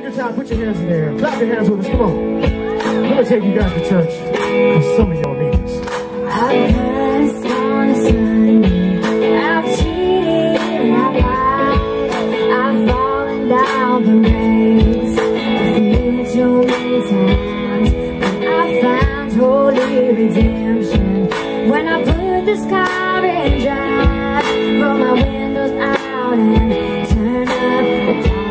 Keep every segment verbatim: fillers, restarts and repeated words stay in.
good time, put your hands in the air. Clap your hands with us, come on. Let me take you guys to church, because some of y'all need this. I passed on a Sunday, I've cheated and I've lied, I've fallen down the race, I've been too many times, but I found holy redemption, when I put this car in drive, roll my windows out and turn up the dial.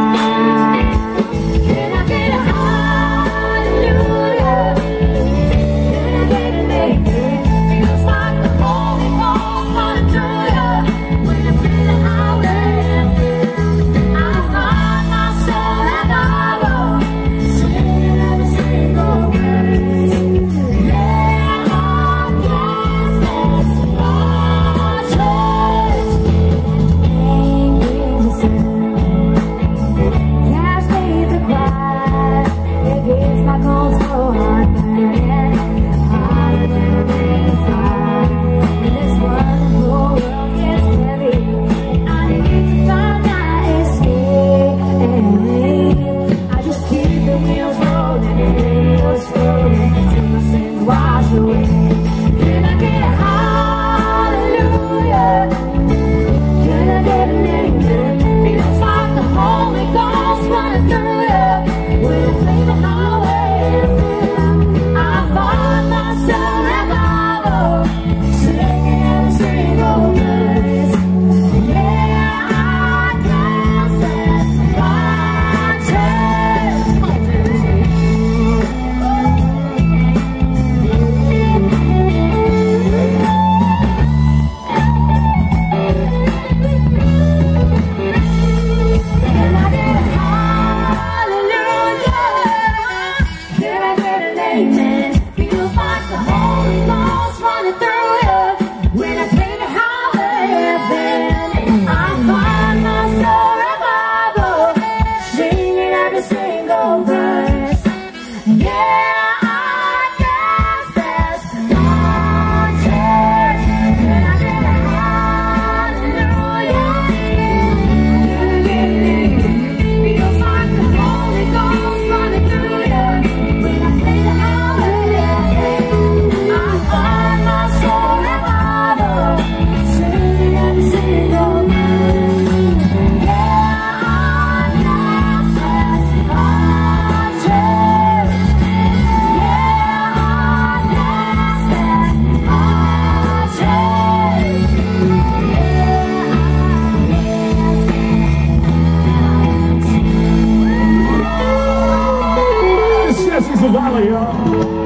Can I get a hallelujah? Can I get an amen? Feels like the Holy Ghost running through you when I feel the highway. I find myself at the road, singing every single verse. Yeah, I guess that's my church. Ain't things the same. Cash leaves a cry. It gets my cold so hard burning, harder than a ring of fire. When this wonderful world gets heavy, and I need to find my escape. I just keep the wheels rolling, the radio scrolling, till my sins wash away. Can I get a hallelujah? Can I get an amen? Feels like the Holy Ghost running through you when I play the highway. I find myself at the road, singing every single verse. Yeah, I guess that's my church. Can I get a hallelujah? Can I get an amen? Feels like the Holy Ghost running through you when I play the highway band. I find myself at the road, singing every single verse. Yeah, I guess that's my church. Can I get a hallelujah? Can I get an amen? Feels like the Holy Ghost running through you when I play the highway. I find myself at the road, singing every single verse. Yeah, I guess that's my church. Yeah, I guess that's my church. Yeah, I guess that's my church. This is the valley, y'all.